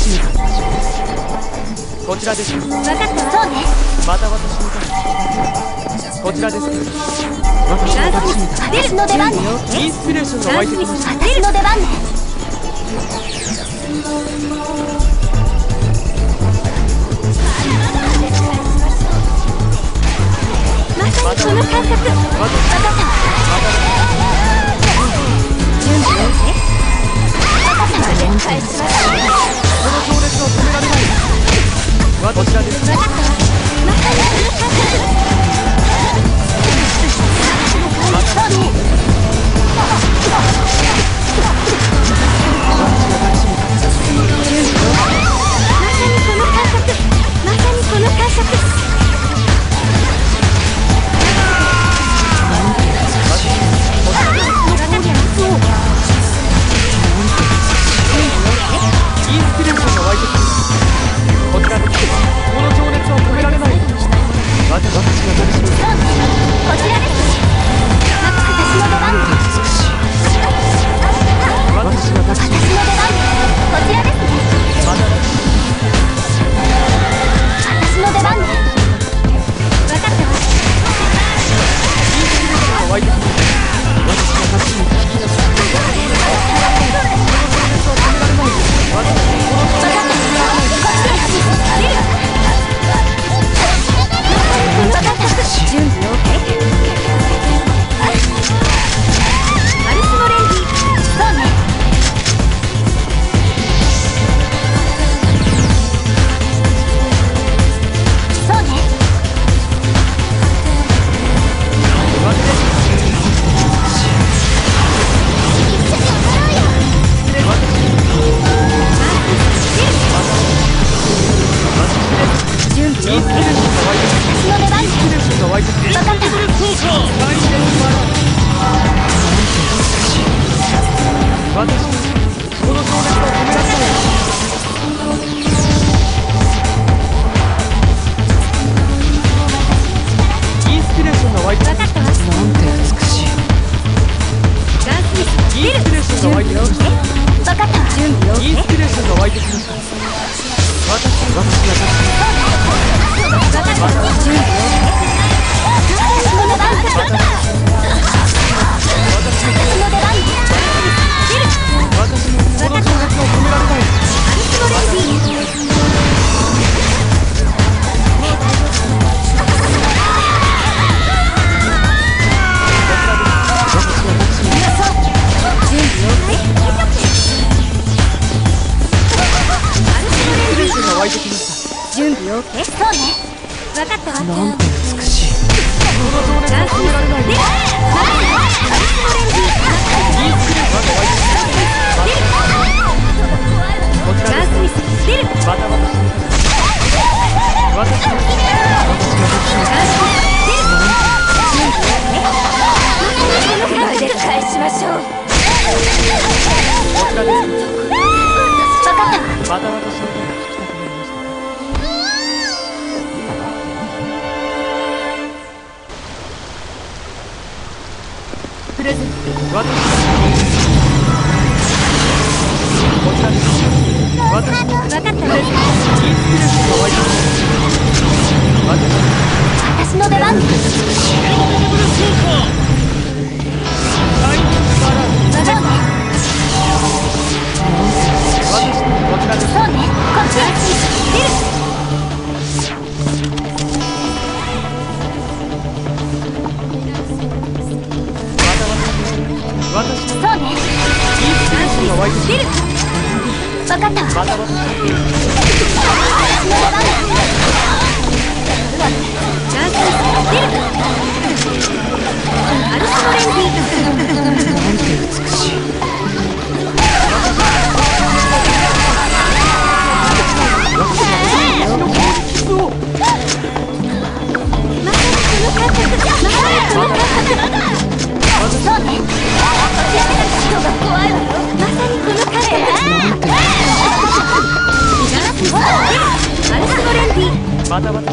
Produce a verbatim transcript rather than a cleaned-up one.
しみた。こちらです。分かった。そうね。また私にこちらです。私が抱きしめた。私の出番ね。インスピレーションが湧いてきました。私の出番ね。まさにその感覚。分かった。準備 OK？ 分かった。連敗しました。この情熱を止められない。こちらです。分かった。まさにその感覚。まさにこの感覚。まさにこの感覚。インスピレーションが湧いてくる。こちらです。この情熱は止められない。私が抱きしめた。こちらです。私の出番。私が抱きしめた。私の出番。こちらです。私の出番。分かってます。インスピレーションが湧いてくる。私が抱きしめた。準備 OK？ アルスノレンジ。そうね。そうね。準備 OK？ 私の出番。分かった。私、この情熱を止められない。インスピレーションが湧いてくる。分かったわ。なんて美しい。ダンスミス。インスピレーションが湧いてくる。分かったわ。準備 OK？ インスピレーションが湧いてくる。私、私が出す。分かったわ。準備 OK？準備 OK？ そうね。分かったわ。なんて美しい。この情熱を止められない。プレゼント。私こちらです。私分かった。インスピレーションが湧いてくる。私の出番。分かった。私こちらです。そうね。こっちです。出る。私そうね。インスピレーションが湧いてくる。分かったわ。また私の出番。ダンス出る。アルスノレンディ。なんて美しい。まさにこの感覚。まさにこの感覚。そうね。人が怖いわよ。まさにこの感覚。アルスノレンディ。またまた。